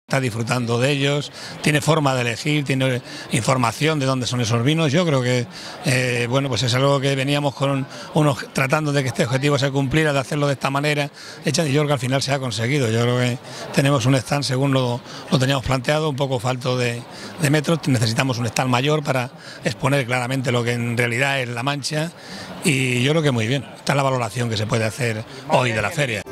está disfrutando de ellos, tiene forma de elegir, tiene información de dónde son esos vinos. Yo creo que bueno, pues es algo que veníamos con tratando de que este objetivo se cumpliera, de hacerlo de esta manera, y yo creo que al final se ha conseguido. Yo creo que tenemos un stand según lo teníamos planteado, un poco falto de metros, necesitamos un stand mayor para exponer claramente lo que en realidad es La Mancha, y yo creo que muy bien. Esta es la valoración que se puede hacer hoy de la feria.